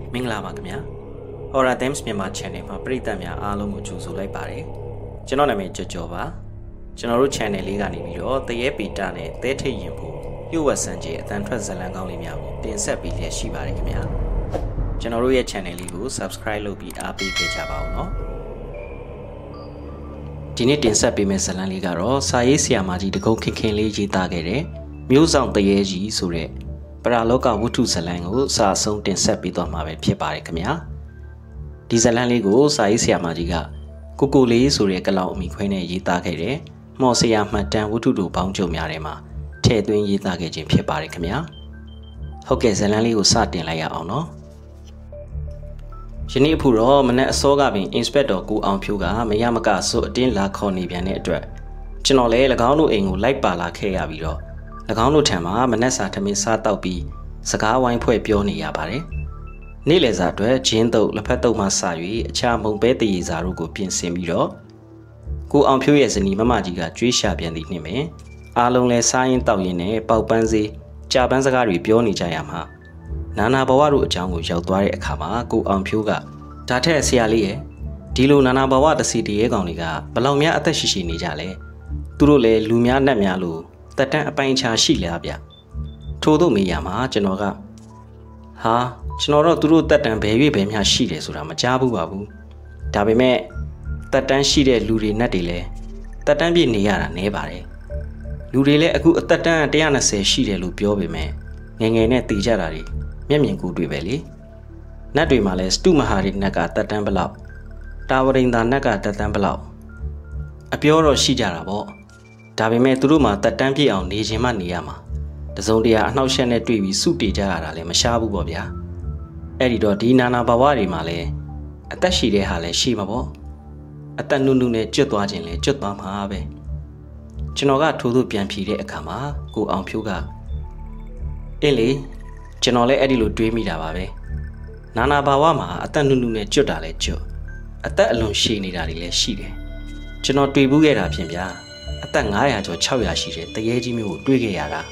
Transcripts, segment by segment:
မင်္ဂလာပါခင်ဗျာ Horror Themes မြန်မာ channel မှာပရိသတ်များအားလုံးကိုကြိုဆိုလိုက်ပါတယ်ကျွန်တော်နာမည်ကျော်ပါကျွန်တော်တို့ channel လေးကနေပြီးတော့တရေပီတာနဲ့သဲထိတ်ရင်ဖို့ပြုတ်ဝတ်ဆန်းကြီးအတန်ထွက်ဇလံကောင်းလေးများကိုတင်ဆက်ပေးလျက်ရှိပါတယ်ခင်ဗျာကျွန်တော်တို့ရဲ့ channel လေးကို subscribe လုပ်ပြီးအားပေးခဲ့ကြပါဦးနော်ဒီနေ့တင်ဆက်ပေးမယ့်ဇလံလေးကတော့စာရေးဆရာမကြီးတကုန်းခင်ခင်လေးရေးသားခဲ့တဲ့မျိုးဆောင်တရေကြီးဆိုတဲ့ပရာလောကဝတ္ထုဇလံကိုစာအဆုံးတင်ဆက်ပေးသွားမှာပဲဖြစ်ပါတယ်ခင်ဗျာဒီဇလံလေးကိုစာရေးဆရာမကြီးကကိုလေးဆိုတဲ့ကလောင်အမိခွဲနဲ့ရေးသားခဲ့တဲ့မော်ဆရာမှတ်တမ်းဝတ္ထုတို့ပေါင်းချုပ်များထဲမှာထည့်သွင်းရေးသားခဲ့ခြင်းဖြစ်ပါတယ်ခင်ဗျာဟုတ်ကဲ့ဇလံလေးကိုစတင်လိုက်ရအောင်နော်ယနေ့အဖို့တော့မနက်အစောကပင် Inspector ကိုအောင်ဖြိုးကမရမကဆိုအတင်းလာခေါ်နေပြန်တဲ့အတွက်ကျွန်တော်လည်း၎င်းတို့အိမ်ကိုလိုက်ပါလာခဲ့ရပြီးတော့၎င်းတို့ထံမှာမနက်စာထမင်းစားတောက်ပြီးစကားဝိုင်းဖွဲ့ပြောနေရပါတယ်နေ့လယ်စာအတွက်ဂျင်းတုပ်လက်ဖက်တုပ်မှစ၍အခြားမုံပဲတည်ရစာတို့ကိုပြင်ဆင်ပြီးတော့ကိုအောင်ဖြိုးရဲ့ဇနီးမမကြီးကကြွေးရှာပြန်သည်နှင့်ပင်အားလုံးလဲစားရင်တောက်ရင်နဲ့ပေါက်ပန်းစေးကြာပန်းစကားတွေပြောနေကြရမှာနာနာဘဝတို့အကြောင်းကိုရောက်သွားတဲ့အခါမှာကိုအောင်ဖြိုးကဒါထက်ဆရာလေးရဲ့ဒီလိုနာနာဘဝတစီတရေကောင်တွေကဘလောက်များအသက်ရှိရှိနေကြလဲသူတို့လည်းလူများနဲ့များလို့တက်တန်းအပိုင်းခြားရှိလားဗျထို့သို့မေးရမှာကျွန်တော်ကဟာကျွန်တော်တော့သူတို့တက်တန်းဘယ်၍ဘယ်များရှိတယ်ဆိုတာမကြားဘူးပါဘူးဒါပေမဲ့တက်တန်းရှိတဲ့လူတွေနဲ့တွေလည်းတက်တန်းပြည့်နေရတာနည်းပါတယ်လူတွေလည်းအခုအသက်တန်း120ရှိတယ်လို့ပြောပေမဲ့ငယ်ငယ်နဲ့တည်ကြတာတွေမျက်မြင်ကူတွေ့ပဲလေနတ်တွေမှာလည်းစတုမဟာရိနတ်ကတက်တန်းဘလောက်တာဝရိန်သာနတ်ကတက်တန်းဘလောက်အပြောတော့ရှိကြတာပေါ့ဒါပေမဲ့သူတို့မှာတက်တန်းပြည့်အောင်နေခြင်းမှနေရမှာတစုံတရာအနှောက်အယှက်နဲ့တွေ့ပြီးစုတည်ကြရတာလည်းမရှားဘူးပေါ့ဗျာအဲ့ဒီတော့ဒီနာနာဘဝတွေမှာလည်းအသက်ရှိတဲ့ဟာလည်းရှိမှာပေါ့အသက်နုနုနဲ့ကျွတ်သွားခြင်းလည်းကျွတ်သွားမှာပဲကျွန်တော်ကထိုးထိုးပြန်ဖြေတဲ့အခါမှာကိုအောင်ဖြိုးကအင်းလေကျွန်တော်လည်းအဲ့ဒီလိုတွေးမိတာပါပဲနာနာဘာဝမှာအသက်နုနုနဲ့ကျွတ်တာလည်းကျွတ်အသက်အလွန်ရှည်နေတာတွေလည်းရှိတယ်ကျွန်တော်တွေ့ဘူးခဲ့တာဖြင့်ဗျာအသက်900ကျော်600ရှိတဲ့တရေကြီးမျိုးကိုတွေးခဲ့ရတာ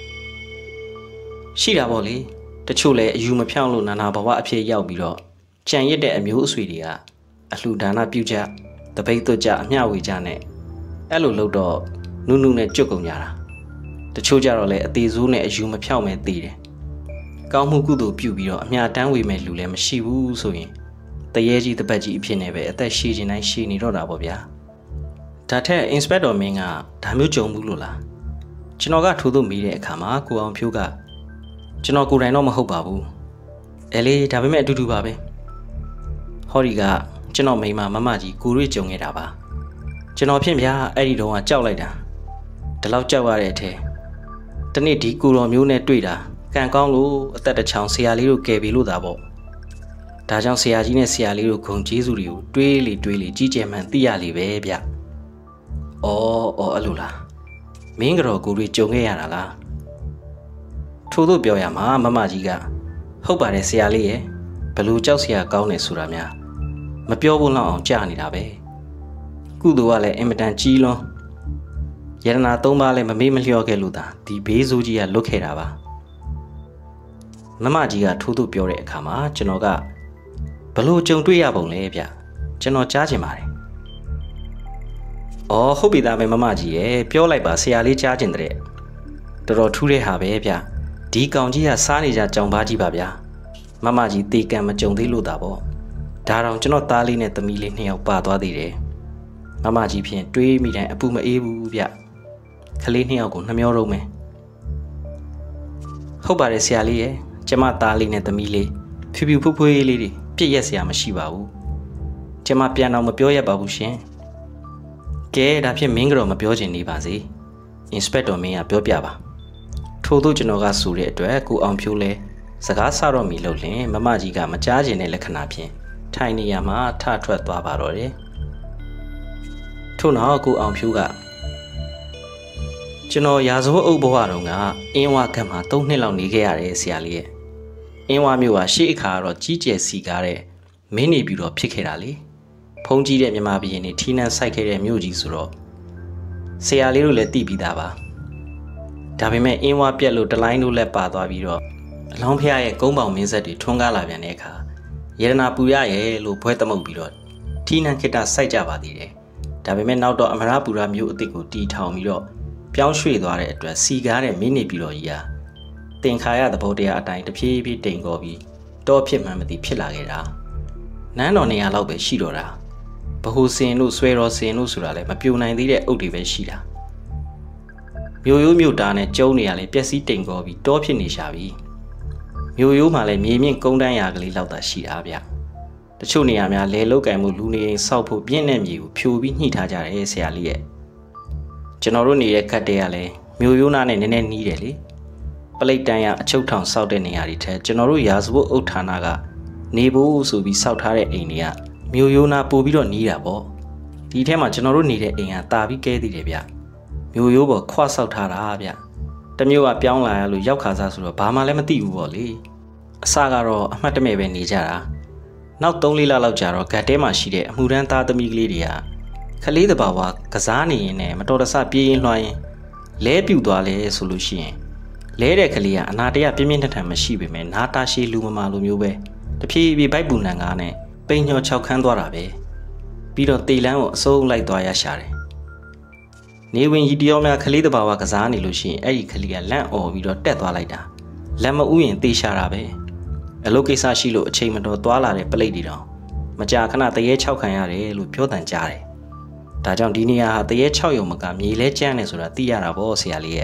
ရှိတာပေါ့လေတချို့လည်းအယူမဖြောင်းလို့နာနာဘဝအဖြစ်ရောက်ပြီးတော့ကြံရစ်တဲ့အမျိုးအဆွေတွေကအလှူဒါနပြုကြတပိတ်သွတ်ကြအမျှဝေကြနဲ့အဲ့လိုလုပ်တော့နုနုနဲ့ကျွတ်ကုန်ကြတာတချို့ကြတော့လည်းအသေးစိုးနဲ့အယူမဖြောင်းမဲ့သေးတယ်ကောင်းမှုကုသိုလ်ပြုပြီးတော့အမျှတန်းဝေမဲ့လူလည်းမရှိဘူးဆိုရင်တရေကြီးတပတ်ကြီးအဖြစ်နဲ့ပဲအသက်ရှည်ခြင်းတိုင်းရှည်နေတော့တာပေါ့ဗျာဒါထက် Inspector မင်းကဒါမျိုးကြုံဘူးလို့လားကျွန်တော်ကထိုးသို့မိတဲ့အခါမှာကိုအောင်ဖြိုးကကျွန်တော်ကိုယ်တိုင်တော့မဟုတ်ပါဘူးအဲလေဒါပေမဲ့အတူတူပါပဲဟော်ဒီကကျွန်တော်မိန်းမမကြီးကိုရွေးကြုံခဲ့တာပါကျွန်တော်ဖြင့်ဗျာအဲ့ဒီတော့ကကြောက်လိုက်တာဒီလောက်ကြောက်ရတဲ့အထဲတနေ့ဒီကိုတော်မျိုးနဲ့တွေ့တာကံကောင်းလို့အသက်တစ်ချောင်းဆရာလေးတို့ကယ်ပြီလို့သာပေါ့ဒါကြောင့်ဆရာကြီးနဲ့ဆရာလေးတို့ဂုဏ်ကျေးဇူးတွေကိုတွေးလေကြီးကျယ်မှန်သိရလေပဲဗျအော်အဲ့လိုလားမင်းကတော့ကိုရွေးကြုံခဲ့ရတာလားထို့သို့ပြောရမှာမမကြီးကဟုတ်ပါတယ်ဆရာလေးရဲ့ဘလို့ကြောက်စရာကောင်းနေဆိုတာများမပြောဖို့လောက်အောင်ကြားနေတာပဲကုသိုလ်ကလည်းအင်မတန်ကြီးလွန်းယရနာ3ပါးလည်းမမေ့မလျော့ခဲ့လို့သာဒီဘေးဆိုးကြီးကလွတ်ခဲ့တာပါမမကြီးကထိုးသို့ပြောတဲ့အခါမှာကျွန်တော်ကဘလို့ကြုံတွေ့ရပုံလဲဗျကျွန်တော်ကြားချင်ပါတယ်အော်ဟုတ်ပြီသားပဲမမကြီးရဲ့ပြောလိုက်ပါဆရာလေးကြားချင်တဲ့တော်တော်ထူးတဲ့ဟာပဲဗျဒီကောင်ကြီးကစားနေကြကြောင်ပါကြီးပါဗျာမမကြီးတေကံမကြုံသေးလို့တာပေါ့ဒါတော့ကျွန်တော်သားလေးနဲ့သမီးလေး2ယောက်ပါသွားသေးတယ်မမကြီးဖြင့်တွေးမိတိုင်းအပူမအေးဘူးဗျကလေး2ယောက်ကိုနှမျောတော့မယ်ဟုတ်ပါတယ်ဆရာလေးရဲ့ကျမသားလေးနဲ့သမီးလေးဖြူဖြူဖွေးဖွေးလေးတွေပြည့်ရက်စရာမရှိပါဘူးကျမပြန်တော့မပြောရပါဘူးရှင်ကဲဒါဖြင့်မင်းကတော့မပြောချင်နေပါစေ Inspector မင်းကပြောပြပါထို့သို့ကျွန်တော်ကဆိုတဲ့အတွက်ကိုအောင်ဖြိုးလဲစကားဆတော့မီလို့လင်မမကြီးကမကြားချင်တဲ့လက္ခဏာဖြင့်ထိုင်နေရမှာထထွက်သွားပါတော့တယ်ထို့နောက်ကိုအောင်ဖြိုးကကျွန်တော်ရာဇဝတ်အုပ်ဘဝတုန်းကအင်းဝကတ်မှာ3နှစ်လောက်နေခဲ့ရတယ်ဆရာလေးရဲ့အင်းဝမြို့ကရှေ့အခါကတော့ကြီးကျယ်စီကားတဲ့မင်းနေပြီးတော့ဖြစ်ခဲ့တာလေဖုံးကြီးတဲ့မြမဘီရင်နေထီးနှံဆိုင်ခဲ့တဲ့မြို့ကြီးဆိုတော့ဆရာလေးတို့လည်းသိပြီးသားပါဒါပေမဲ့အင်းဝပြက်လို့တလိုင်းတို့လည်းပါသွားပြီးတော့အလောင်းဖျားရဲ့ကုန်းပေါင်မင်းဆက်တွေထွန်းကားလာပြန်တဲ့အခါရတနာပူရရဲ့လို့ဘွဲသမုတ်ပြီးတော့ထီးနန်းခိတစိုက်ကြပါသေးတယ်ဒါပေမဲ့နောက်တော့အမရပူရမျိုးအစ်စ်ကိုတီထောင်ပြီးတော့ပြောင်းရွှေ့သွားတဲ့အတွက်စီကားတဲ့မိနစ်ပြီးတော့ကြီးဟာတင်ခါရသဘောတရားအတိုင်းတဖြည်းဖြည်းတိမ်ကောပြီးတောဖြစ်မှန်းမသိဖြစ်လာခဲ့တာနန်းတော်နေရာလောက်ပဲရှိတော့တာဘဟုစင်လို့ဆွဲတော်စင်လို့ဆိုတာလည်းမပြိုနိုင်သေးတဲ့အုပ်တွေပဲရှိတာမြို့ရိုးမြို့သားနဲ့ကျုံနေရလေပျက်စီးတိမ်ကောပြီးတောဖြစ်နေရှာပြီမြို့ရိုးမှာလည်းမြေမြင့်ကုန်းတန်းရာကလေးလောက်သာရှိတာဗျတချို့နေရာများလဲလုတ်ကင်မှုလူနေအိမ်ဆောက်ဖို့ပြင်းတဲ့မြေကိုဖြိုပြီးညှိထားကြတယ်ဆရာလေးရဲ့ကျွန်တော်တို့နေတဲ့ခတ်တဲကလည်းမြို့ရိုးနာနဲ့နည်းနည်းနီးတယ်လေပလိတ်တန်းရအချုပ်ထောင်ဆောက်တဲ့နေရာတွေထက်ကျွန်တော်တို့ရာဇဝတ်အုပ်ဌာနကနေဖို့ဆိုပြီးဆောက်ထားတဲ့အိမ်တွေကမြို့ရိုးနာပို့ပြီးတော့နီးတာပေါ့ဒီထဲမှာကျွန်တော်တို့နေတဲ့အိမ်ကတာပြီးကဲသေးတယ်ဗျမြို့ရိုးပေါ်ခွဆောက်ထားတာဗျတမျိုးကပြောင်းလာရလို့ရောက်ခါစားဆိုတော့ဘာမှလည်းမသိဘူးပေါ့လေအစကတော့အမှတ်တမဲ့ပဲနေကြတာနောက်3-4လလောက်ကြာတော့ဂတ်တဲမှာရှိတဲ့အမှုရန်သားသမီးကလေးတွေကခလေးတဘာဝကစားနေရင်နဲ့မတော်တဆပြေးရင်လွှားရင်လဲပြူသွားလေဆိုလို့ရှိရင်လဲတဲ့ကလေးကအနာတရပြင်းပြင်းထန်ထန်မရှိပေမဲ့နာတာရှည်လူမမာလိုမျိုးပဲတဖြည်းဖြည်းဗိုက်ပူနံကားနဲ့ပိန်ညော6ခန်းသွားတာပဲပြီးတော့တေလန်းကိုအစိုးလိုက်သွားရရှာတယ်နေဝင်ရီတယောများကလေးတဘာဝကစားနေလို့ရှိရင်အဲ့ဒီကလေးကလန့်អော်ပြီးတော့တက်သွားလိုက်တာလက်မဥရင်တေးရှာတာပဲအလုပ်ကိစ္စရှိလို့အချိန်မတော်သွားလာတဲ့ပလိတ်တွေတော့မကြာခဏတရေ6ခံရတယ်လို့ပြောတန်ကြားတယ်ဒါကြောင့်ဒီနေရာဟာတရေ6ရုံမကမြေလဲကျန်းနေဆိုတာသိရတာပေါ့ဆရာလေးရဲ့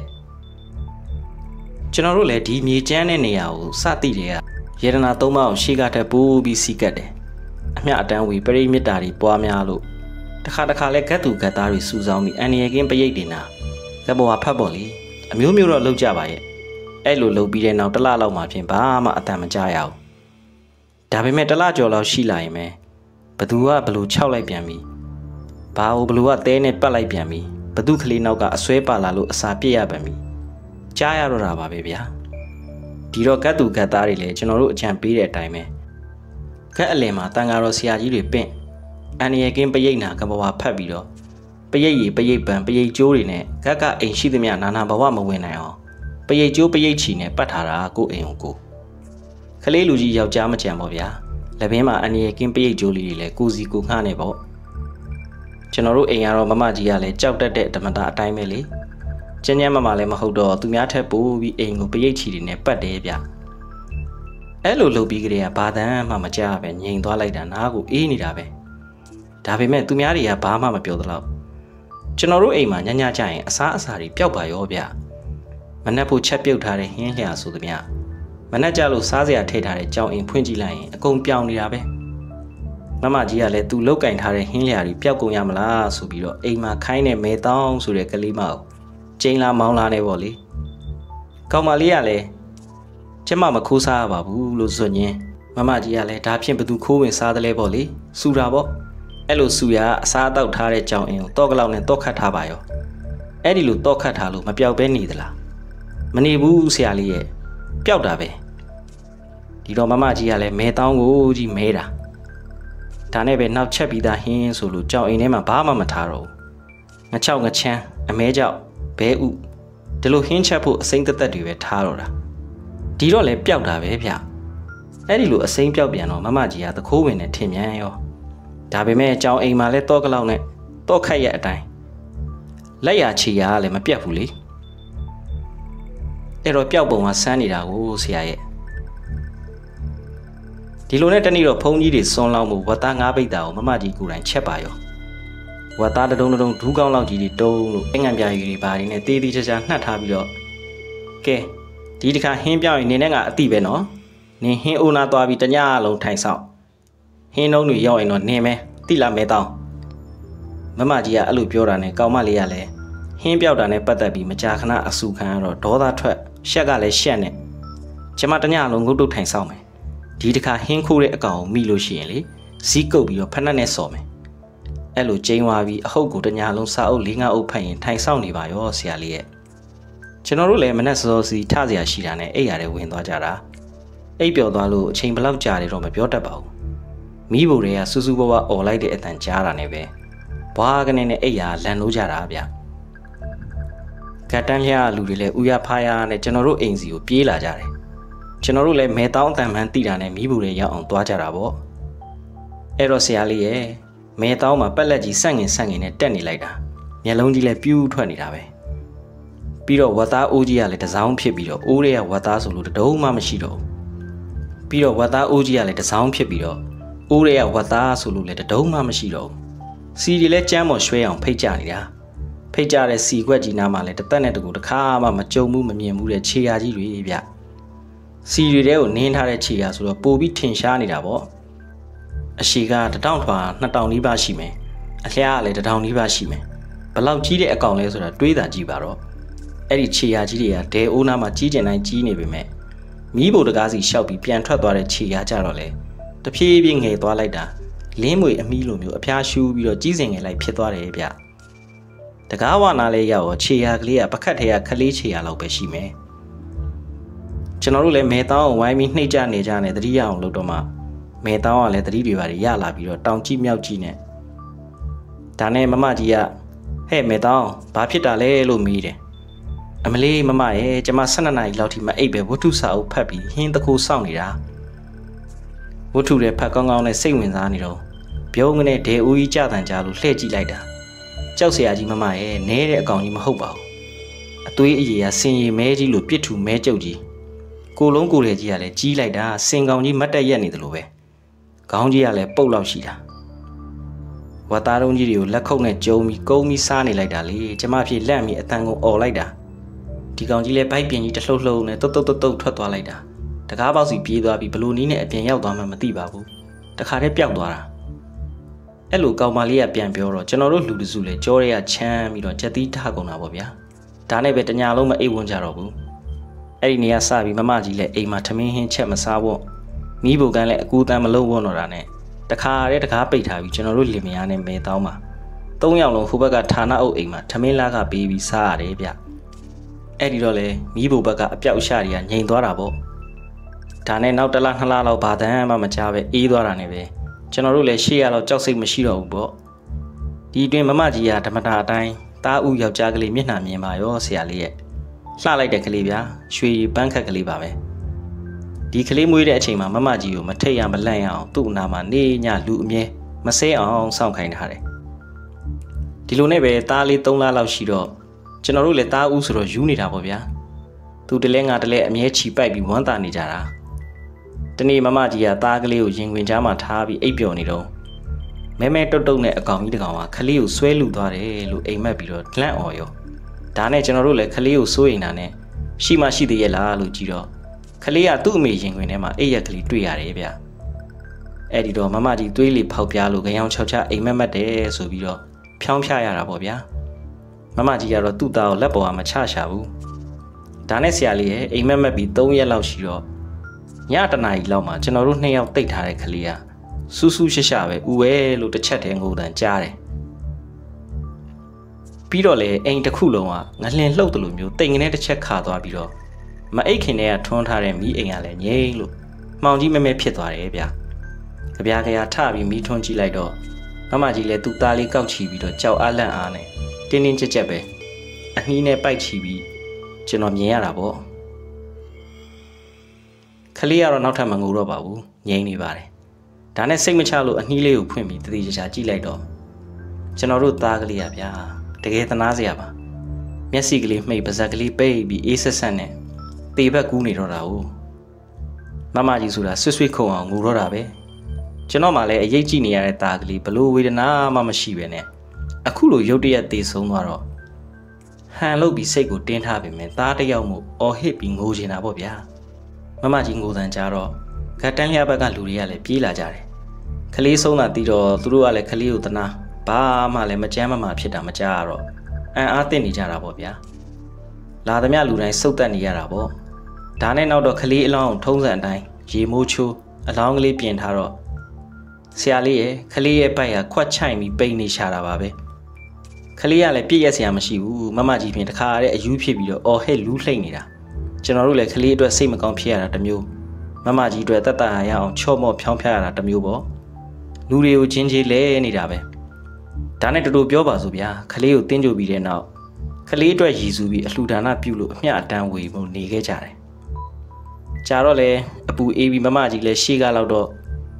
ကျွန်တော်တို့လည်းဒီမြေကျန်းတဲ့နေရာကိုစသိတယ်ကရေဒနာ3ပါးကိုရှေ့ကထပ်ပိုးပြီးစီးကတ်တယ်အမျှအတန်းဝီပရိမြစ်တာတွေပွားများလို့တခါလဲဂတ်သူဂတ်သားတွေစူဆောင်းပြီးအန်ရကင်းပရိတ်တင်တာကဘောကဖတ်ပေါ့လေအမျိုးမျိုးတော့လောက်ကြပါရဲ့အဲ့လိုလုပ်ပြီးတဲ့နောက်တစ်လလောက်မှဖြင့်ဘာမှအတန်မကြရဘူးဒါပေမဲ့တစ်လကျော်လောက်ရှိလာရင်ပဲဘသူကဘလို့ခြောက်လိုက်ပြန်ပြီဘာလို့ဘလို့ကတဲနဲ့ပတ်လိုက်ပြန်ပြီဘသူကလေးနောက်ကအစွဲပါလာလို့အစာပြည့်ရပြန်ပြီကြားရတော့တာပါပဲဗျာဒီတော့ဂတ်သူဂတ်သားတွေလည်းကျွန်တော်တို့အကြံပေးတဲ့အတိုင်းပဲဂတ်အလင်မှာတန်ဃာတော်ဆရာကြီးတွေပင့်အန်ရကင်းပရိတ်နာကဘောဖတ်ပြီးတော့ပရိတ်ရီပရိတ်ပံပရိတ်ကျိုးတွေနဲ့ဂတ်ကအိမ်ရှိသမျှနာဘဝမဝင်နိုင်အောင်ပရိတ်ကျိုးပရိတ်ချီနဲ့ပတ်ထားတာကိုအိမ်ကိုခလေးလူကြီးယောက်ျားမကြံပေါ့ဗျာလက်ဘင်းမှာအန်ရကင်းပရိတ်ကျိုးလေးတွေလည်းကိုစီကိုငှားနေပေါ့ကျွန်တော်တို့အိမ်ကတော့မမကြီးကလည်းကြောက်တတ်တဲ့ဓမ္မတာအတိုင်းပဲလေကျန်းကျန်းမမလည်းမဟုတ်တော့သူများထက်ပိုပြီးအိမ်ကိုပရိတ်ချီတွေနဲ့ပတ်တယ်ဗျအဲ့လိုလုပ်ပြီးကြတဲ့ကဘာတမ်းမှမကြားပဲငြိမ်သွားလိုက်တာနားကိုအေးနေတာပဲဒါပေမဲ့သူများတွေကဘာမှမပြောသလောက်ကျွန်တော်တို့အိမ်မှာညကြရင်အစားအစာတွေပျောက်ပါရောဗျမနက်ဖို့ချက်ပြုတ်ထားတဲ့ဟင်းလျာဆိုသမျှမနက်ကြလို့စားစရာထည့်ထားတဲ့ကြောင်အိမ်ဖွင့်ကြည့်လိုက်ရင်အကုန်ပြောင်းနေတာပဲမမကြီးကလည်းသူလုတ်ကင်ထားတဲ့ဟင်းလျာတွေပျောက်ကုန်ရမလားဆိုပြီးတော့အိမ်မှာခိုင်းတဲ့မဲတောင်းဆိုတဲ့ကလေးမကိုကျင်းလာမောင်းလာနေပေါ့လေကောင်မလေးကလည်းကျမမခိုးစားရပါဘူးလို့ဇွတ်ညင်းမမကြီးကလည်းဒါဖြင့်ဘသူခိုးဝင်စားသလဲပေါ့လေစူတာပေါ့အဲ့လိုစူရအစားအသောက်ထားတဲ့ကြောင်အိမ်ကိုတော့ကလောက်နဲ့တော့ခတ်ထားပါရောအဲ့ဒီလိုတော့ခတ်ထားလို့မပြောက်ပဲနေသလားမနေဘူးဆရာလေးရဲ့ပျောက်တာပဲဒီတော့မမကြီးကလည်းမဲတောင်းကိုကြီးမဲတာဒါနဲ့ပဲနောက်ချက်ပြီးသားဟင်းဆိုလို့ကြောင်အိမ်ထဲမှာဘာမှမထားတော့ဘူးငချောက်ငချမ်းအမဲကြောက်ဘဲဥဒီလိုဟင်းချက်ဖို့အစိမ့်သက်တွေပဲထားတော့တာဒီတော့လည်းပျောက်တာပဲဗျအဲ့ဒီလိုအစိမ့်ပျောက်ပြန်တော့မမကြီးကသခိုးဝင်နဲ့ထင်မြန်ရောဒါပေမဲ့ကြောင်အိမ်မှာလည်းတော့ကလောက်နဲ့တော့ခတ်ရအတိုင်းလက်ရချီရကလည်းမပြတ်ဘူးလေအဲ့တော့ပျောက်ပုံကဆန်းနေတာကိုဆရာရဲ့ဒီလိုနဲ့တနေ့တော့ဖုန်းကြီးတွေစွန်းလောက်မှုဝတ်သား၅ပိတ်တာကိုမမကြီးကိုယ်တိုင်ချက်ပါရောဝတ်သားတုံးဒူးကောင်းလောက်ကြီးတွေတုံးလို့အငန့်ပြားကြီးတွေဘာတွေနဲ့တေးသေးချာချာနှက်ထားပြီးတော့ကဲဒီတစ်ခါဟင်းပြောင်းရင်နေနဲ့ကအတိပဲနော်နင်ဟင်းအိုးနာသွားပြီးတညလုံးထိုင်ဆောင်ဟင်းလုံးတွေရောက်ရင်တော့နင်မဲတိလာမဲတောင်းမမကြီးကအဲ့လိုပြောတာနဲ့ကောင်မလေးကလည်းဟင်းပြောက်တာနဲ့ပတ်သက်ပြီးမကြာခဏအဆူခံရတော့ဒေါသထွက်ရှက်ကလည်းရှက်နဲ့ကျမတညလုံးငုတ်တုတ်ထိုင်ဆောင်မယ်ဒီတစ်ခါဟင်းခိုးတဲ့အကောင်ကိုမိလို့ရှိရင်လေဇီးကုတ်ပြီးတော့ဖက်နှက်နဲ့ဆော်မယ်အဲ့လိုကျင်းသွားပြီးအဟုတ်ကိုတညလုံးစာအုပ်၄-၅အုပ်ဖတ်ရင်ထိုင်ဆောင်နေပါရောဆရာလေးရဲ့ကျွန်တော်တို့လည်းမနဲ့စောစီထစရာရှိတာနဲ့အိပ်ရတယ်ဝင်သွားကြတာအိပ်ပျော်သွားလို့အချိန်ဘလောက်ကြာတယ်တော့မပြောတတ်ပါဘူးမိဖို့တွေကစူးစူးဘဝអော်လိုက်တဲ့အတန်ကြားတာနဲ့ပဲဘွားကနေနဲ့အိပ်ရလန်လို့ကြတာဗျကတန်းလျားလူတွေလည်းဥရဖားရနဲ့ကျွန်တော်တို့အိမ်စီကိုပြေးလာကြတယ်ကျွန်တော်တို့လည်းမဲတောင်းအတန်မှန်တိတာနဲ့မိဖို့တွေရောက်အောင်သွားကြတာပေါ့အဲ့တော့ဆရာလေးရဲ့မဲတောင်းမှာပက်လက်ကြီးဆက်ငင်နဲ့တက်နေလိုက်တာမျက်လုံးကြီးလည်းပြူးထွက်နေတာပဲပြီးတော့ဝတ်သားအိုးကြီးကလည်းတစောင်းဖြစ်ပြီးတော့အိုးတွေကဝတ်သားဆိုလို့တတုံးမှမရှိတော့ဘူးပြီးတော့ဝတ်သားအိုးကြီးကလည်းတစောင်းဖြစ်ပြီးတော့အိုးတွေကဝတ်သားဆိုလို့လည်းတတုံးမှမရှိတော့ဘူးစီတွေလည်းကြမ်းပေါ်ရွှဲအောင်ဖိတ်ကြနေတာဖိတ်ကြတဲ့စီခွက်ကြီးနားမှာလည်းတသက်နဲ့တကူတစ်ခါမှမကြုံဘူးမမြင်ဘူးတဲ့ခြေရာကြီးတွေဗျစီတွေတဲကိုနင်းထားတဲ့ခြေရာဆိုတော့ပိုပြီးထင်ရှားနေတာပေါ့အရှိက1000ထွာ2000နီးပါးရှိမယ်အလျားကလည်း1000နီးပါးရှိမယ်ဘလောက်ကြီးတဲ့အကောင်လဲဆိုတာတွေးတာကြည့်ပါတော့အဲ့ဒီခြေရာကြီးတွေကဒဲအိုးနာမှာကြီးကျင်တိုင်းကြီးနေပေမဲ့မီးဘိုတကားစီရှောက်ပြီးပြန်ထွက်သွားတဲ့ခြေရာကြတော့လေတဖြည်းဖြည်းငယ်သွားလိုက်တာလင်းမွေအမီးလိုမျိုးအဖျားရှူးပြီးတော့ကြီးစင်ငယ်လိုက်ဖြစ်သွားတယ်ဗျတကားဝနာလေးရောက်တော့ခြေရာကလေးကပကတ်ထဲကခလေးခြေရာလောက်ပဲရှိမယ်ကျွန်တော်တို့လည်းမဲတောင်းကိုဝိုင်းပြီးနှိမ့်ကြနေကြနဲ့သတိရအောင်လုပ်တော့မှမဲတောင်းကလည်းသတိတွေပါရလာပြီးတော့တောင်ကြည့်မြောက်ကြည့်နဲ့ဒါနဲ့မမကြီးကဟဲ့မဲတောင်းဘာဖြစ်တာလဲလို့မေးတယ်အမလေးမမရဲ့ကျမ12နာရီလောက်ထိမအိပ်ပဲဝတ္ထုစာအုပ်ဖတ်ပြီးဟင်းတခိုးစောင့်နေတာဝတ္ထုတွေဖတ်ကောင်းကောင်းနဲ့စိတ်ဝင်စားနေတော့ပြုံးကနေဒေဦးကြီးကြတန်ကြလို့လှည့်ကြည့်လိုက်တာကြောက်စရာကြီးမမရဲ့နဲတဲ့အကောင်ကြီးမဟုတ်ပါဘူးအသွေးအရေကစင်ရီမဲကြီးလို့ပြစ်ထူမဲကြုတ်ကြီးကိုလုံးကိုယ်လေကြီးကလည်းကြီးလိုက်တာစင်ကောင်ကြီးမတ်တက်ရက်နေတယ်လို့ပဲခေါင်းကြီးကလည်းပုတ်လောက်ရှိတာဝတ်သားတုံးကြီးတွေကိုလက်ခုပ်နဲ့ကျုံပြီးကုန်းပြီးစားနေလိုက်တာလေကျမဖြစ်လန့်ပြီးအတန်ကိုអော်လိုက်တာဒီကောင်ကြီးလည်းဗိုက်ပြင်ကြီးတလှုပ်လှုပ်နဲ့တုတ်ထွက်သွားလိုက်တာတကားပေါက်စီပြေးသွားပြီးဘလို့နီးနဲ့အပြင်ရောက်သွားမှမသိပါဘူးတခါတည်းပျောက်သွားတာအဲ့လိုကောင်မလေးကပြန်ပြောတော့ကျွန်တော်တို့လူတစုလည်းကြောရဲကချမ်းပြီးတော့ချက်သီးထားကုန်တာပေါ့ဗျာဒါနဲ့ပဲတညာလုံးမအိပ်ဝန်းကြတော့ဘူးအဲ့ဒီနေရာစပြီးမမကြီးလည်းအိမ်မှာထမင်းဟင်းချက်မစားဖို့မိဘကန်းလည်းအကူတန်းမလုံးဝတော့တာနဲ့တခါတည်းတကားပိတ်ထားပြီးကျွန်တော်တို့လင်မယားနဲ့မဲတောင်းမှာ3ယောက်လုံးဟိုဘက်ကဌာနအုပ်အိမ်မှာထမင်းလားကပေးပြီးစားရတယ်ဗျအဲ့ဒီတော့လေမိဘဘက်ကအပြောက်ရှာတွေကငြိမ်သွားတာပေါ့ဒါနဲ့နောက်1လ2လလောက်ဘာတန်းမှမကြားပဲအေးသွားတာနဲ့ပဲကျွန်တော်တို့လည်းရှေ့ရတော့ကြောက်စိတ်မရှိတော့ဘူးပေါ့ဒီအတွင်းမမကြီးကဓမ္မတာအတိုင်းတားဥယောက်ျားကလေးမျက်နှာမြင်ပါရောဆရာလေးရဲ့လှလိုက်တဲ့ကလေးဗျာရွှေပန်းခက်ကလေးပါပဲဒီကလေးမွေးတဲ့အချိန်မှာမမကြီးကိုမထိတ်ရမလန့်ရအောင်သူ့အနာမှာနေညလူအမြဲမဆဲအောင်စောင့်ခိုင်းထားတယ်ဒီလိုနဲ့ပဲတားလေး3လလောက်ရှိတော့ကျွန်တော်တို့လည်းတားဥဆိုတော့ယူနေတာပေါ့ဗျာသူတလဲငါတလဲအမြဲချီပိုက်ပြီးဝမ်းသာနေကြတာတနေ့မမကြီးကတားကလေးကိုရင်ခွင်ကြားမှာထားပြီးအိပ်ပျော်နေတော့မဲတုတ်နဲ့အကောင်ကြီးတကောင်ကခလေးကိုဆွဲလူသွားတယ်လို့အိမ်မက်ပြီးတော့လန့်អော်ရောဒါနဲ့ကျွန်တော်တို့လည်းခလေးကိုစိုးရိမ်တာနဲ့ရှိမှရှိသေးရဲ့လားလို့ကြည့်တော့ခလေးကသူ့အမေရင်ခွင်ထဲမှာအိပ်ရက်ကလေးတွေ့ရတယ်ဗျအဲ့ဒီတော့မမကြီးသွေးလေးဖောက်ပြားလို့ကြောင်ချောက်ချအိမ်မက်တယ်ဆိုပြီးတော့ဖြောင်းဖြရတာပေါ့ဗျာမမကြီးကတော့သူ့သားကိုလက်ပေါ်ကမချရှာဘူးဒါနဲ့ဆရာလေးရဲ့အိမ်မက်ပြီး3ရက်လောက်ရှိတော့ညတနာရီလောက်မှာကျွန်တော်တို့2ယောက်တိတ်ထားတဲ့ကလေးကစူးစူးရှပဲဥဝဲလို့တစ်ချက်တည်းငိုတန်ကြားတယ်ပြီးတော့လေအိမ်တစ်ခုလုံးကငလင်လှုပ်တယ်လို့မျိုးတိမ်ငနဲ့တစ်ချက်ခါသွားပြီးတော့မအိတ်ခင်ထဲကထွန်းထားတဲ့မီးအိမ်ကလည်းငြိမ်လို့မှောင်ကြီးမဲဖြစ်သွားတယ်ဗျာကြပြားကြရထပြီးမီးထွန်းကြည့်လိုက်တော့မမကြီးလည်းသူ့သားလေးကောက်ချီပြီးတော့ကြောက်အားလန့်အားနဲ့တင်းကြပ်ပဲအနှီးနဲ့ပိုက်ချီပြီးကျွန်တော်မြင်ရတာပေါ့ခလေးကတော့နောက်ထပ်မငိုတော့ပါဘူးငြိမ်နေပါတယ်ဒါနဲ့စိတ်မချလို့အနှီးလေးကိုဖွင့်ပြီးတတိချာကြည့်လိုက်တော့ကျွန်တော်တို့သားကလေးရဗျာတကယ်သနာစရာပါမျက်စိကလေးမှိတ်ပါးစပ်ကလေးပိတ်ပြီးအေးဆက်ဆက်နဲ့တေဘက်ကူးနေတော့တာ哦မမကြီးဆိုတာဆွဆွခုံအောင်ငိုတော့တာပဲကျွန်တော်မှလည်းအရေးကြည့်နေရတဲ့သားကလေးဘလို့ဝေဒနာမှမရှိပဲနဲ့အခုလိုရုတ်တရက်တေဆုံးသွားတော့ဟန်လို့ပြီးစိတ်ကိုတင်းထားပေမဲ့သားတယောက်မို့အော်ဟစ်ပြီးငိုနေတာပေါ့ဗျာမမကြီးငိုတန်ကြတော့ဂတ်တန်းလျာဘက်ကလူတွေကလည်းပြေးလာကြတယ်ခလေးဆုံးတာတီးတော့သူတို့ကလည်းခလေးကိုတနာဘာမှလည်းမကြမ်းမမာဖြစ်တာမကြားရတော့အံ့အားသင့်နေကြတာပေါ့ဗျာလာသမျှလူတိုင်းစုတ်တက်နေရတာပေါ့ဒါနဲ့နောက်တော့ခလေးအလောင်းထုံးစံအတိုင်းရေမိုးချိုးအလောင်းကလေးပြင်ထားတော့ဆရာလေးရဲ့ခလေးရဲ့ပိုက်ကခွက်ချိုင်ပြီးပိန်နေရှာတာပါပဲခလေးကလည်းပြည့်ရက်စရာမရှိဘူးမမကြီးပြင်တခါတဲ့အယူဖြစ်ပြီးတော့အော်ဟဲ့လူးလှိမ့်နေတာကျွန်တော်တို့လည်းခလေးအတွက်စိတ်မကောင်းဖြစ်ရတာတမျိုးမမကြီးအတွက်တက်တာရအောင်ချော့မော့ဖြောင်းဖျရတာတမျိုးပေါ့လူတွေကိုချင်းချင်းလဲနေတာပဲဒါနဲ့တူပြောပါစို့ဗျာခလေးကိုတင်းကြိုပြီးတဲ့နောက်ခလေးအတွက်ရည်စူးပြီးအလှူဒါနပြုလို့အမျှအတန်းဝေဖို့နေခဲ့ကြတယ်ကြာတော့လေအပူအေးပြီးမမကြီးလည်းရှေ့ကလောက်တော့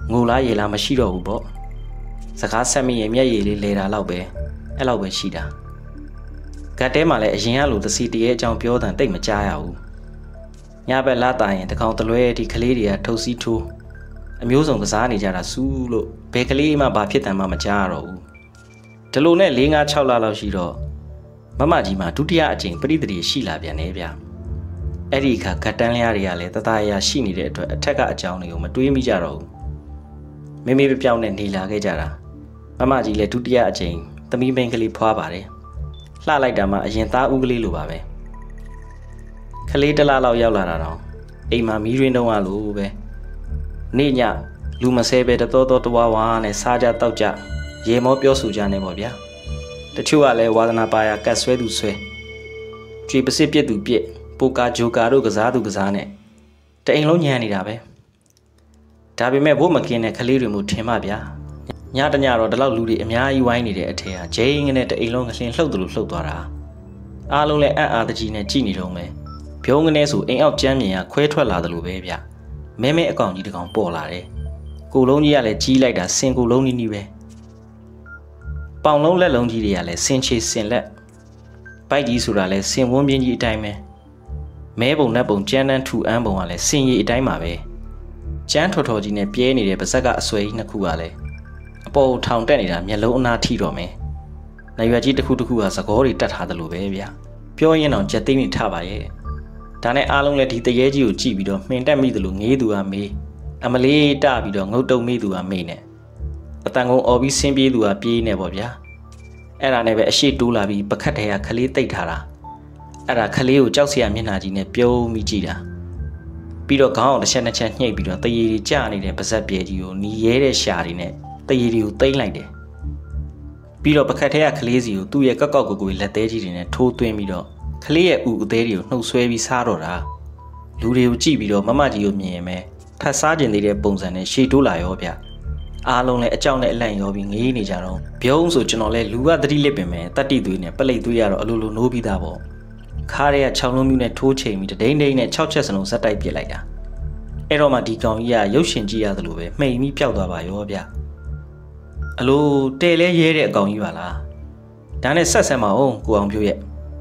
ငိုလားရေလားမရှိတော့ဘူးပေါ့စကားဆက်မိရင်မျက်ရည်လေးလဲတာလောက်ပဲအဲ့လောက်ပဲရှိတာဂတ်တဲမှာလည်းအရင်ကလိုသစီတရေအကြောင်းပြောတဲ့တိတ်မကြားရဘူးညဘက်လာတာရင်တကောင်တလွဲဒီကလေးတွေကထုတ်စီးထိုးအမျိုးစုံကစားနေကြတာစူးလို့ဘယ်ကလေးမှဘာဖြစ်တယ်မှမကြားရတော့ဘူးဒီလိုနဲ့4-5-6 လလောက်ရှိတော့မမကြီးမှာဒုတိယအကြိမ်ပရိသေရှိလာပြန်နေဗျအဲ့ဒီအခါဂတ်တန်းလျားတွေကလည်းတသားရရှိနေတဲ့အတွက်အထက်ကအကြောင်းတွေကိုမတွေးမိကြတော့ဘူးမိမိပြောင်းနဲ့နေလာခဲ့ကြတာမမကြီးလည်းဒုတိယအကြိမ်သမီးမင်းကလေးဖွားပါတယ်လှလိုက်တာမှအရင်သားဦးကလေးလိုပါပဲကလေးတစ်လလောက်ရောက်လာတာတော့အိမ်မှာမီးရင်းတုံးရလို့ပဲနေ့ညလူမဆဲပဲတော်တော်တဝါဝါနဲ့စားကြတောက်ကြရေမောပြောဆိုကြနေပေါ့ဗျာတချို့ကလည်းဝါသနာပါရကတ်ဆွဲသူဆွဲကြွေပစစ်ပြစ်သူပြစ်ပိုကာဂျိုကာတို့ကစားသူကစားနဲ့တအိမ်လုံးညံနေတာပဲဒါပေမဲ့ဘို့မကင်းတဲ့ကလေးတွေမျိုးထင်ပါဗျာညတညတော့ဒီလောက်လူတွေအများကြီးဝိုင်းနေတဲ့အထက်ဟာဂျိန်းနဲ့တအိမ်လုံးကလင်းလှုပ်တယ်လို့လှုပ်သွားတာအားလုံးလည်းအံ့အားတကြီးနဲ့ကြည်နေတော့မယ်ဖြုံးကနေဆိုအိမ်အောက်ကျမ်းမြင်ကခွဲထွက်လာတယ်လို့ပဲဗျမဲမဲအကောင်ကြီးတကောင်ပေါ်လာတယ်ကိုလုံးကြီးကလည်းကြီးလိုက်တာစင်ကိုလုံးနီးနီးပဲပေါင်လုံးလက်လုံးကြီးတွေကလည်းစင်ချေစင်လက်ပိုက်ကြီးဆိုတာလည်းစင်ဝန်းပြင်းကြီးအတိုင်းပဲမဲပုံနဲ့ပုံကျန်းတန်းထူအန်းပုံကလည်းစင်ရည်အတိုင်းပါပဲကျန်းထော်ထော်ကြီးနဲ့ပြဲနေတဲ့ပါဇက်ကအဆွဲကြီးနှစ်ခုကလည်းအပေါ်ထောင်တက်နေတာမျက်လုံးအနာထိတော့မယ်။နာရွက်ကြီးတစ်ခုတစ်ခုကသကောတွေတက်ထားတယ်လို့ပဲဗျာ။ပြောရင်တော့ကြက်သိမ်းနေထပါရဲ့။ဒါနဲ့အားလုံးလည်းဒီတရေကြီးကိုကြည့်ပြီးတော့မှင်တက်မိတယ်လို့ငေးသူကမေးအမလေးတပြီးတော့ငုတ်တုံမိသူကမေးနဲ့အတန်ကုန်အော်ပြီးဆင်းပြေးသူကပြေးနေပေါ့ဗျာ။အဲ့ဒါနဲ့ပဲအရှိတိုးလာပြီးပခတ်ထဲကခလေးတိတ်ထားတာ။အဲ့ဒါခလေးကိုကြောက်စရာမျက်နှာကြီးနဲ့ပြုံးမိကြည့်တာ။ပြီးတော့ခေါင်းအောင်တစ်ချက်နှစ်ချက်ညှိပ်ပြီးတော့တရေကြီးကျနေတဲ့ပါဇက်ပြဲကြီးကိုနီးရဲတဲ့ရှာတွေနဲ့တရေတွေကိုသိမ့်လိုက်တယ်ပြီးတော့ပခတ်ထဲကကလေးစီကိုသူ့ရဲ့ကောက်ကောက်ကိုကိုလက်သေးကြီးတွေနဲ့ထိုးသွင်းပြီးတော့ကလေးရဲ့ဥအသေးတွေကိုနှုတ်ဆွဲပြီးစားတော့တာလူတွေကိုကြည့်ပြီးတော့မမကြီးကိုမြင်ရင်ပဲထပ်စားကျင်သေးတဲ့ပုံစံနဲ့ရှေ့တိုးလာရောဗျအားလုံးလည်းအကြောက်နဲ့အလန့်ရောပြီးငေးနေကြတော့ဘျုံဆိုကျွန်တော်လည်းလူကတတိလစ်ပင်ပဲတတိသွေးနဲ့ပလိတ်သွေးရတော့အလိုလိုနိုးပြီးသားပေါ့ခါးရဲက6လုံးမျိုးနဲ့ထိုးချိန်ပြီးဒိန်းဒိန်းနဲ့6ချက်စလုံးဇက်တိုက်ပစ်လိုက်တာအဲ့တော့မှဒီကောင်ကြီးကရုပ်ရှင်ကြည့်ရသလိုပဲမှိန်ပြီးပျောက်သွားပါရောဗျအလိုတဲလဲရဲတဲ့အကောင်ကြီးပါလားဒါနဲ့ဆက်ဆက်မအောင်ကိုအောင်ဖြိုးရဲ့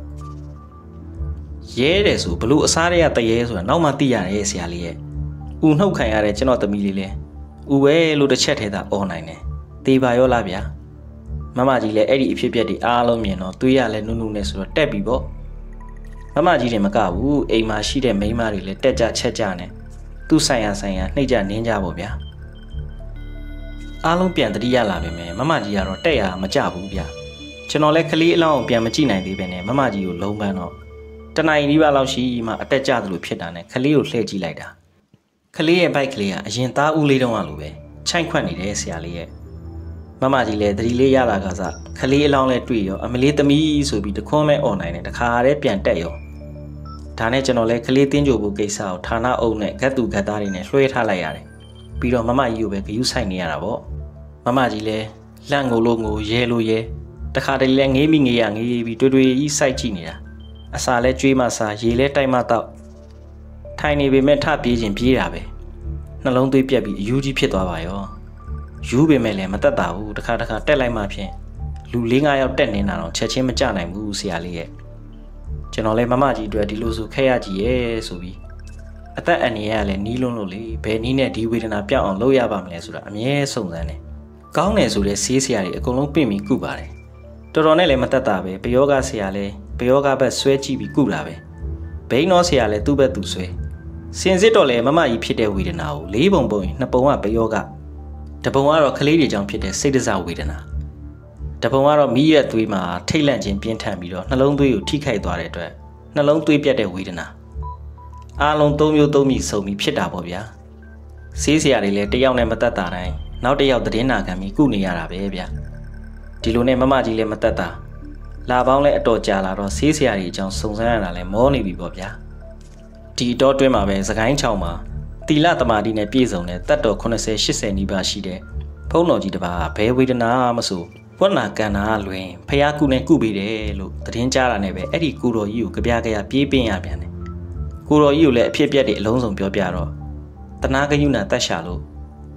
ရဲတယ်ဆိုဘလို့အစားတွေကတရဲဆိုတာနောက်မှသိရတယ်ဆရာလေးရဲ့ဥနှုတ်ခံရတဲ့ကျွန်တော်သမီးလေးလဲဥပဲလို့တစ်ချက်ထဲသာអော်နိုင်တယ်တေးပါရောလားဗျာမမကြီးလည်းအဲ့ဒီအဖြစ်အပျက်တွေအားလုံးမြင်တော့သွေးရလဲနုနုနဲ့ဆိုတော့တက်ပြီပေါ့မမကြီးတွေမကဘူးအိမ်မှာရှိတဲ့မိန်းမတွေလည်းတက်ကြချက်ကြနဲ့သူ့ဆိုင်ရာနှိမ့်ကြနင်းကြပေါ့ဗျာအားလုံးပြန်တတိယလာပြီမယ်မမကြီးကတော့တက်ရမကြဘူးဗျကျွန်တော်လည်းကလေးအလောင်းကိုပြန်မကြည့်နိုင်သေးပဲနဲ့မမကြီးကိုလုံးပန်းတော့တနင်္ဂနွေပါလောက်ရှိမှအတက်ကြသလိုဖြစ်တာနဲ့ကလေးကိုလှည့်ကြည့်လိုက်တာကလေးရဲ့ဘိုက်ကလေးကအရင်သားဦးလေးတုန်းကလိုပဲချိုင့်ခွက်နေတယ်ဆရာလေးရဲ့မမကြီးလည်းသတိလေးရလာကစားကလေးအလောင်းလည်းတွေ့ရောအမလေးသမီးဆိုပြီးတခွန်းမဲ့អော်နိုင်တယ်တခါတည်းပြန်တက်ရောဒါနဲ့ကျွန်တော်လည်းကလေးတင်းကြိုဖို့ကိစ္စကိုဌာနအုပ်နဲ့ဂတ်သူဂတ်သားတွေနဲ့လွှဲထားလိုက်ရတယ်ပြီးတော့မမကြီးကိုပဲဂယုဆိုင်နေရတာပေါ့မမကြီးလည်းလန့်ငိုလို့ငိုရဲလို့ရဲတခါတည်းလည်းငေးပြီးတွေ့ကြီးစိုက်ကြည့်နေတာအစာလဲကျွေးမှစားရေလဲတိုက်မှတောက်ထိုင်နေပေမဲ့ထပြေးခြင်းပြေးတာပဲနှလုံးသွေးပြက်ပြီးအယူကြီးဖြစ်သွားပါရောယူပေမဲ့လည်းမတက်တာဘူးတခါတက်လိုက်မှဖြင့်လူ4-5ယောက်တက်နေတာတော့ချက်ချင်းမကြနိုင်ဘူးဆရာလေးရဲ့ကျွန်တော်လည်းမမကြီးအတွက်ဒီလိုဆိုခဲရကြီးရဲ့ဆိုပြီးအသက်အန္တရာယ်ကလည်းနီးလွန်းလို့လေဘယ်နည်းနဲ့ဒီဝေဒနာပြောက်အောင်လုပ်ရပါမလဲဆိုတာအမြဲစုံစမ်းတယ်ကောင်းတယ်ဆိုတဲ့ဆေးဆရာတွေအကုန်လုံးပြင်ပြီးကုပါတယ်တော်တော်နဲ့လည်းမတက်တာပဲပယောဂဆရာလည်းပယောဂဘက်ဆွဲကြည့်ပြီးကုတာပဲဘိန်းတော်ဆရာလည်းသူ့ဘက်သူဆွဲစင်စစ်တော့လည်းမမကြီးဖြစ်တဲ့ဝေဒနာကို4ပုံပုံရင်2ပုံကပယောဂတပုံကတော့ကလေးတွေကြောင့်ဖြစ်တဲ့စိတ်ဒဇဝေဒနာတပုံကတော့မိရဲ့သွေးမှာထိတ်လန့်ခြင်းပြင်းထန်ပြီးတော့နှလုံးသွေးကိုထိခိုက်သွားတဲ့အတွက်နှလုံးသွေးပြတ်တဲ့ဝေဒနာအားလုံး3မျိုး3မိစုံပြီးဖြစ်တာပေါ့ဗျာဆေးဆရာတွေလည်းတယောက်နဲ့မတက်တာတိုင်းနောက်တစ်ယောက်သတင်းနာခံပြီးကုနေရတာပဲဗျဒီလိုနဲ့မမကြီးလည်းမတက်တာလာပေါင်းလည်းအတော်ကြာလာတော့ဆေးဆရာတွေအကြောင်းစုံစမ်းရတာလည်းမောနေပြီပေါ့ဗျာဒီတော့တွင်းမှာပဲစကိုင်းချောင်းမှာတီလတမာတိနဲ့ပြည့်စုံတဲ့တတ်တော်80-80နီးပါးရှိတဲ့ဖုံးတော်ကြီးတစ်ပါးဘဲဝေဒနာမဆိုဝဏ္ဏကန္နာလွင်ဖျားကုနဲ့ကုပေးတယ်လို့သတင်းကြားတာနဲ့ပဲအဲ့ဒီကိုတော်ကြီးကိုကြပြပြေးပင်းရပြန်တယ်ကိုတော်ကြီးကိုလည်းအဖြစ်ပြက်တွေအလုံးစုံပြောပြတော့တနာကညုဏတက်ရှာလို့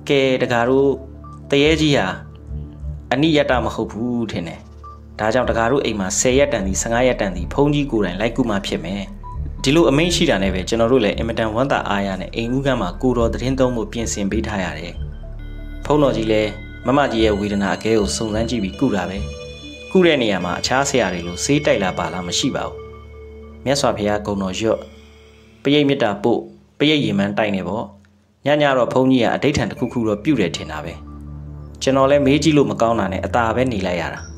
ကဲတကားတို့တရဲကြီးဟာအနိယတမဟုတ်ဘူးထင်တယ်ဒါကြောင့်တကားတို့အိမ်မှာ10ရက်တန်သည်15ရက်တန်သည်ဖုန်းကြီးကိုယ်တိုင်လိုက်ကူမှဖြစ်မယ်ဒီလိုအမိန့်ရှိတာနဲ့ပဲကျွန်တော်တို့လည်းအင်မတန်ဝမ်းသာအားရနဲ့အိမ်ဦးကမ်းမှာကိုတော်သတင်းသုံးဖို့ပြင်ဆင်ပေးထားရတယ်ဖုန်းတော်ကြီးလည်းမမကြီးရဲ့ဝေဒနာအကဲကိုစုံစမ်းကြည့်ပြီးကုတာပဲကုတဲ့နေရာမှာအခြားဆရာတွေလိုဆေးတိုက်လာပါလားမရှိပါဘူးမြတ်စွာဘုရားဂုဏ်တော်ရွတ်ပရိတ်မေတ္တာပို့ပရိတ်ရေမန်းတိုက်နေပေါ့ညတော့ဘုန်းကြီးကအဋိဌံတစ်ခုခုတော့ပြုတ်တယ်ထင်တာပဲကျွန်တော်လည်းမေးကြည့်လို့မကောင်းတာနဲ့အသာပဲနေလိုက်ရတာ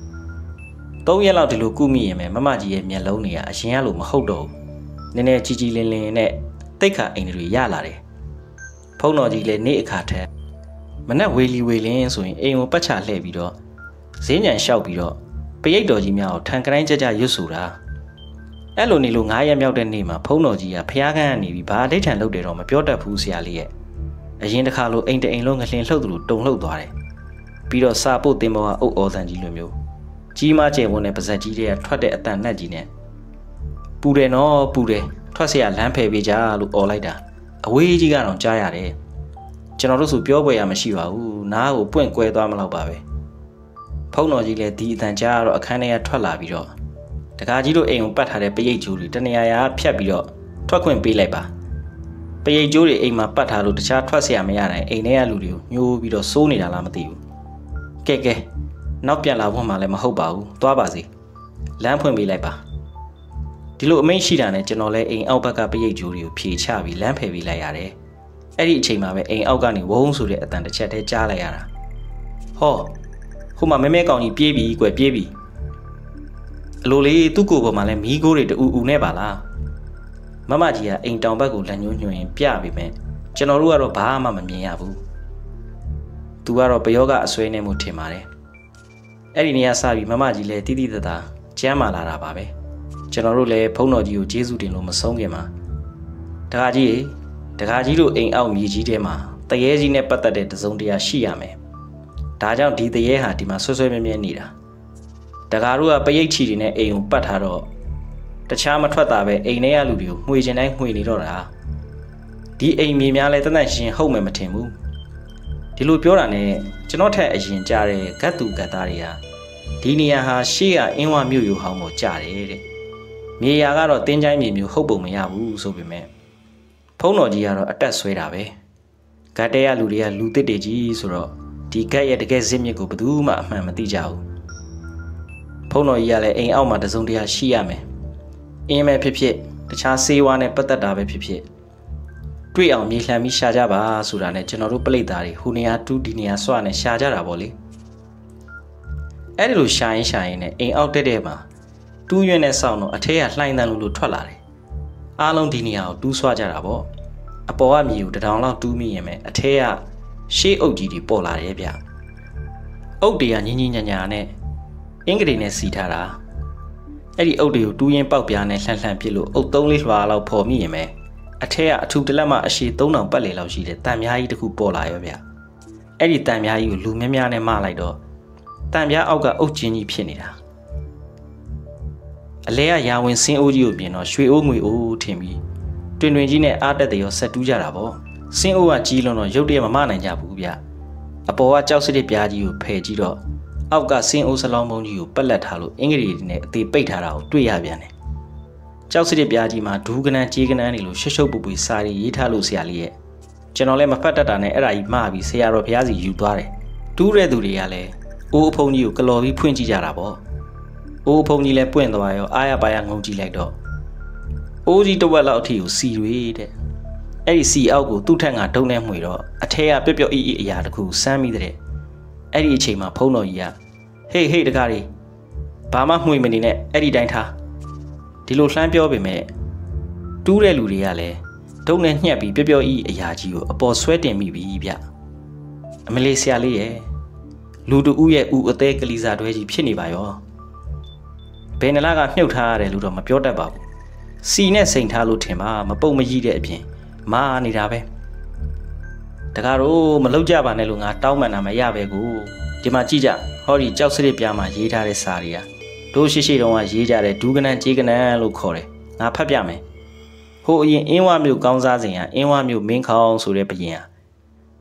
3ရက်လောက်ဒီလိုကုမိရင်ပဲမမကြီးရဲ့မျက်လုံးတွေကအရင်ကလိုမဟုတ်တော့ဘူးနည်းနည်းကြီးလင်းနဲ့တိတ်ခါအိမ်တွေရလာတယ်ဖုန်းတော်ကြီးလည်းနေ့အခါထက်မနဲ့ဝေလင်းဆိုရင်အိမ်ကိုပတ်ချလှည့်ပြီးတော့ဈေးညံလျှောက်ပြီးတော့ပရိတ်တော်ကြီးများကိုထန်ကတိုင်းကြရွတ်ဆိုတာအဲ့လိုနေလို့9ရက်မြောက်တဲ့နေ့မှာဖုန်းတော်ကြီးကဖျားခန်းကနေပြီးဘာအဋိဌံလုပ်တယ်တော့မပြောတတ်ဘူးဆရာလေးရဲ့အရင်တစ်ခါလိုအိမ်တအိမ်လုံးငလျင်လှုပ်သလိုတုံလှုပ်သွားတယ်ပြီးတော့စာပုတ်တင်ပေါ်ကအုပ်အော်တန်ကြီးလိုမျိုးကြီးမကျယ်ဝန်းတဲ့ပါဇက်ကြီးတွေကထွက်တဲ့အတန်နဲ့ကြီးနဲ့ပူတယ်နော်ပူတယ်ထွက်เสียလမ်းဖယ်ပေးကြလို့អော်လိုက်တာအဝေးကြီးကတော့ကြားရတယ်ကျွန်တော်တို့ဆိုပြောပွဲရမရှိပါဘူးနားကိုပွင့်ကွဲသွားမလောက်ပါပဲဖုန်းတော်ကြီးလည်းဒီအတန်ကြားတော့အခန်းထဲကထွက်လာပြီးတော့တကားကြီးတို့အိမ်ကိုပတ်ထားတဲ့ပရိတ်ကျိုးတွေတနေရာဖြတ်ပြီးတော့ထွက်ခွင့်ပေးလိုက်ပါပရိတ်ကျိုးတွေအိမ်မှာပတ်ထားလို့တခြားထွက်เสียမရနိုင်အိမ်ထဲကလူတွေကိုညှိုးပြီးတော့စိုးနေတာလားမသိဘူးကဲနောက်ပြန်လာဖို့မှလည်းမဟုတ်ပါဘူးသွားပါစေလမ်းဖွင့်ပေးလိုက်ပါဒီလိုအမိန့်ရှိတာနဲ့ကျွန်တော်လည်းအိမ်အောက်ဘက်ကပရိတ်ကျိုးတွေကိုဖြေချပြီးလမ်းဖယ်ပေးလိုက်ရတယ်အဲ့ဒီအချိန်မှာပဲအိမ်အောက်ကနေဝုန်းဆိုတဲ့အတန်တစ်ချက်တည်းကြားလိုက်ရတာဟောဟိုမှာမဲကောင်ကြီးပြေးပြီကွယ်ပြေးပြီအလိုလေးသူ့ကိုယ်ပေါ်မှာလည်းမီးကိုတွေတူနဲ့ပါလားမမကြီးကအိမ်တောင်ဘက်ကိုလက်ညှိုးညွှန်ရင်ပြပြီမဲ့ကျွန်တော်တို့ကတော့ဘာမှမမြင်ရဘူးသူကတော့ပယောဂအဆွဲနေမှုထင်ပါတယ်အဲ့ဒီနေရာစပြီးမမကြီးလည်းတိတိတသားကျမ်းမာလာတာပါပဲကျွန်တော်တို့လည်းဖုန်းတော်ကြီးကိုကျေးဇူးတင်လို့မဆုံးခင်မှာတခါကြီးတို့အိမ်အောက်မြေကြီးထဲမှာတရဲကြီးနဲ့ပတ်သက်တဲ့တစုံတရာရှိရမယ်ဒါကြောင့်ဒီတရဲဟာဒီမှာဆွဲမြဲနေတာတကားတို့ကပရိတ်ချီတွေနဲ့အိမ်ကိုပတ်ထားတော့တခြားမထွက်တာပဲအိမ်ထဲကလူတွေကိုမှွေချင်တိုင်းမှွေနေတော့တာဒီအိမ်မြေများလဲတနက်ရှင်ဟုတ်မယ်မထင်ဘူးဒီလိုပြောတာနဲ့ကျွန်တော်ထက်အရင်ကြားတဲ့ဂတ်သူဂတ်သားတွေကဒီနေရာဟာရှေ့ကအင်းဝမြို့ယူဟောင်းကိုကြားတယ်တဲ့မြေယာကတော့တင်းချိုင်းမြေမျိုးဟုတ်ပုံမရဘူးဆိုပေမဲ့ဖုန်းတော်ကြီးကတော့အတက်ဆွဲတာပဲဂတ်တဲရလူတွေကလူတစ်တွေကြီးဆိုတော့ဒီဂတ်ရဲ့တကယ်ဇစ်မြစ်ကိုဘယ်သူမှအမှန်မသိကြဘူးဖုန်းတော်ကြီးကလည်းအိမ်အောက်မှာတစုံတရာရှိရမယ်အင်းမဲ့ဖြစ်တခြားဆေးဝါးနဲ့ပတ်သက်တာပဲဖြစ်တွေ့အောင်မြေလှန်ပြီးရှာကြပါဆိုတာနဲ့ကျွန်တော်တို့ပလိတ်သားတွေဟိုနေရာတူးဒီနေရာဆွနဲ့ရှာကြတာပေါ့လေအဲ့ဒီလိုရှာရင်နဲ့အိမ်အောက်တဲ့မှာတူးရွံ့တဲ့ဆောင်းတော့အထက်ကလှိုင်းတန်းလို့ထွက်လာတယ်အားလုံးဒီနေရာကိုတူးဆွကြတာပေါ့အပေါ်ကမြေကိုတထောင်လောက်တူးမိရင်ပဲအထက်ကရှေးအုပ်ကြီးတွေပေါ်လာတယ်ဗျအုပ်တွေကညင်ညာနဲ့အင်္ဂလိပ်နဲ့စီထားတာအဲ့ဒီအုပ်တွေကိုတူးရင်ပေါက်ပြားနဲ့လှန်ပစ်လို့အုပ်3လေးလွှာလောက်ဖော်မိရင်ပဲအထက်ကအထူတလက်မှအရှိ3000ပတ်လေလောက်ရှိတဲ့တန်ပြားကြီးတစ်ခုပေါ်လာရောဗျအဲ့ဒီတန်ပြားကြီးကိုလူများနဲ့မလိုက်တော့တန်ပြားအောက်ကအုပ်ချင်းကြီးဖြစ်နေတာအလဲကရာဝင်စင်းအိုးကြီးကိုပြင်တော့ရွှေအိုးငွေအိုးထင်ပြီးတွင်ကြီးနဲ့အားတက်တယ်ရောဆက်တူးကြတာပေါ့စင်းအိုးကကြီးလွန်တော့ရုတ်တရက်မမနိုင်ကြဘူးဗျအပေါ်ကကြောက်စစ်ပြားကြီးကိုဖယ်ကြည့်တော့အောက်ကစင်းအိုးစလောင်းပုံးကြီးကိုပက်လက်ထားလို့အင်္ဂလိပ်နဲ့အသေးပိတ်ထားတာကိုတွေ့ရပြန်တယ်ကြောက်စစ်ပြားကြီးမှာဒူးကနန်းကြေးကနန်းတွေလိုရှုပ်ပွေစာရီရေးထားလို့ဆရာလေးရဲ့ကျွန်တော်လည်းမဖတ်တတ်တာနဲ့အဲ့ဒါကြီးမှားပြီးဆရာတော်ဘုရားစီယူသွားတယ်တူးတဲ့သူတွေကလည်းအိုးအဖုံကြီးကိုကလော်ပြီးဖွင့်ကြည့်ကြတာပေါ့အိုးအဖုံကြီးလည်းပွင့်သွားရောအားရပါရငုံကြည့်လိုက်တော့အိုးကြီးတစ်ဝက်လောက်အထိကိုစီတွေတဲ့အဲ့ဒီစီအောက်ကိုသူ့ထက်ကဒုံနဲ့မှွေတော့အထက်ကပျော့အီအရာတစ်ခုစမ်းမိတဲ့အဲ့ဒီအချိန်မှာဖုံးတော်ကြီးကဟေးတကားလေးဘာမှမှွေမနေနဲ့အဲ့ဒီတိုင်းထားဒီလိုလှမ်းပြောပေမဲ့တူးတဲ့လူတွေကလည်းဒုံနဲ့ညှက်ပြီးပျော့အီအရာကြီးကိုအပေါ်ဆွဲတင်မိပြီဗျအမလေးဆရာလေးရဲ့လူတူဦးရဲ့ဦးအသေးကလေးစားတွဲကြီးဖြစ်နေပါရောဘယ်နလားကမြုပ်ထားရတယ်လို့တော့မပြောတတ်ပါဘူးစီနဲ့စိန်ထားလို့ထင်ပါမပုတ်မကြီးတဲ့အပြင်မာနေတာပဲတကားတို့မလောက်ကြပါနဲ့လို့ငါတောင်းပန်တာမရပဲကိုဒီမှာကြည့်ကြဟောဒီကြောက်စရစ်ပြားမှာရေးထားတဲ့စာတွေကတို့ရှိတုန်းကရေးကြတဲ့ဒူးကနန်းကြေးကနန်းလို့ခေါ်တယ်ငါဖတ်ပြမယ်ဟိုအရင်အင်းဝမျိုးကောင်းစားစဉ်ကအင်းဝမျိုးမင်းခေါင်းဆိုတဲ့ဘရင်ဟာ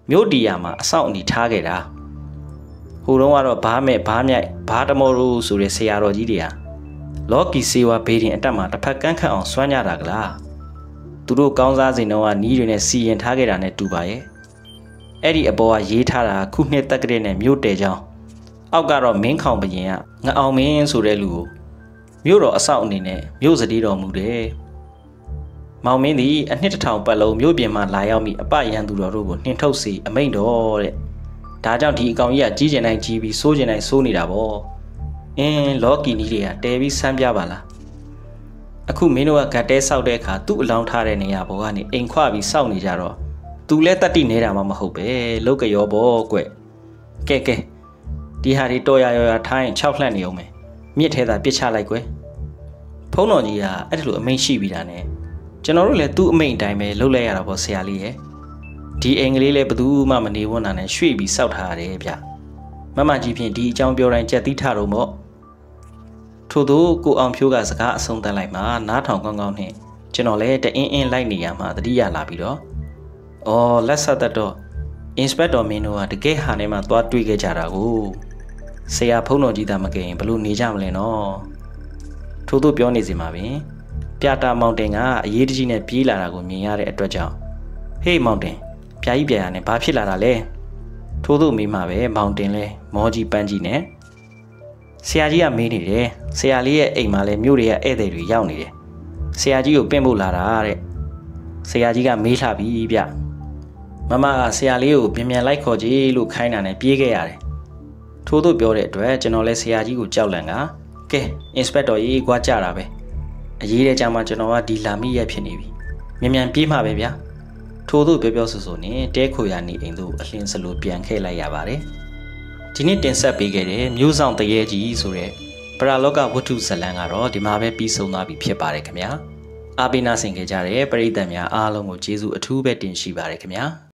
မြို့တီယာမှာအဆောက်အဦထားခဲ့တာဟိုတုန်းကတော့ဘားမဲ့ဘားမြိုက်ဘားတမောတို့ဆိုတဲ့ဆရာတော်ကြီးတွေဟာလော်ကီစေဝါဘေးတင်အတက်မှာတစ်ဖက်ကန်းခတ်အောင်စွမ်းကြတာကလားသူတို့ကောင်းစားစဉ်တော့နီးတွေနဲ့စီရင်ထားခဲ့တာနဲ့တူပါရဲ့အဲ့ဒီအပေါ်ကရေးထားတာခုနှစ်တက်ကလေးနဲ့မြို့တဲချောင်းအောက်ကတော့မင်းခေါင်ဘရင်ကငအောင်မင်းဆိုတဲ့လူကိုမြို့တော်အဆောက်အနေနဲ့မြို့စတီးတော်မူတယ်မောင်မင်းသည်အနှစ်တစ်ထောင်ပတ်လုံးမြို့ပြင်မှာလာရောက်ပြီးအပရန်သူတော်တို့ကိုနှင်ထုတ်စေအမိန့်တော်တဲ့ဒါကြောင့်ဒီအကောင်ကြီးကကြီးကျင်တိုင်းကြီးပြီးစိုးကျင်တိုင်းစိုးနေတာပေါ့လော်ကီနီးတွေကတဲပြီးဆန်းပြပါလားအခုမင်းတို့ကဂတ်တဲဆောက်တဲ့အခါသူ့အလောင်းထားတဲ့နေရာပေါ်ကနေအိမ်ခွပြီးစောက်နေကြတော့သူလဲတတ်တိနေတာမှမဟုတ်ပဲလောက်ကရောပေါ့ကွကဲဒီဟာတွေတော်ရထိုင်း6လှက်နေအောင်မယ်မြစ်ထဲသာပစ်ချလိုက်ကွယ်ဖုံးတော်ကြီးကအဲ့ဒါလိုအမိန့်ရှိပြီးတာနဲ့ကျွန်တော်တို့လည်းသူ့အမိန့်အတိုင်းပဲလုပ်လိုက်ရတာပေါ့ဆရာလေးရဲ့ဒီအိမ်ကလေးလည်းဘယ်သူမှမနေဝန်းတာနဲ့ရွှေ့ပြီးစောက်ထားရတယ်ဗျမမကြီးဖြင့်ဒီအကြောင်းပြောတိုင်းကြက်သီးထတော့ပေါ့ထို့သောကိုအောင်ဖြိုးကစကားအဆုံးသတ်လိုက်မှနားထောင်ကောင်းကောင်းနဲ့ကျွန်တော်လည်းတအင်းလိုက်နေရမှတတိယလာပြီးတော့လက်ဆက်သက်တော့ inspector မင်းတို့ကတကယ်ဟာထဲမှာသွားတွေ့ခဲ့ကြတာကိုဆရာဖုံးတော်ကြီးသားမကင်ဘလို့နေကြမလဲနော်ထို့သူပြောနေစီမှာပင်ပြတာမောင်တင်ကအရေးတကြီးနဲ့ပြေးလာတာကိုမြင်ရတဲ့အတွက်ကြောင့်ဟေးမောင်တင်ပြာကြီးပြာရနဲ့ဘာဖြစ်လာတာလဲထို့သူမိမှာပဲမောင်တင်လဲမောကြီးပန်းကြီးနဲ့ဆရာကြီးကမေးနေတယ်ဆရာလေးရဲ့အိမ်မှာလဲမြို့တွေကဧည့်သည်တွေရောက်နေတယ်ဆရာကြီးကိုပင့်ဖို့လာတာတဲ့ဆရာကြီးကမေးလှပြီဗျမမကဆရာလေးကိုပြန်ပြန်လိုက်ခေါ်ကြည့်လို့ခိုင်းတာနဲ့ပြေးခဲ့ရတယ်ထို့သူပြောတဲ့အတွက်ကျွန်တော်လဲဆရာကြီးကိုကြောက်လန့်ကကဲ inspector ကြီးကွာကြတာပဲအရေးတဲ့ကြမှာကျွန်တော်ကဒီလာမိရက်ဖြစ်နေပြီမြန်ပြေးမှာပဲဗျာထို့သူပြောဆိုနေတဲခွေရနေအိမ်တို့အလင်းစလိုပြန်ခဲ့လိုက်ရပါတယ်ဒီနေ့တင်ဆက်ပေးခဲ့တဲ့မျိုးဆောင်တရေကြီးဆိုတဲ့ပရာလောကဝတ္ထုဇာတ်လမ်းကတော့ဒီမှာပဲပြီးဆုံးသွားပြီဖြစ်ပါတယ်ခင်ဗျာအားပေးနာဆင်ခဲ့ကြတဲ့ပရိသတ်များအားလုံးကိုကျေးဇူးအထူးပဲတင်ရှိပါတယ်ခင်ဗျာ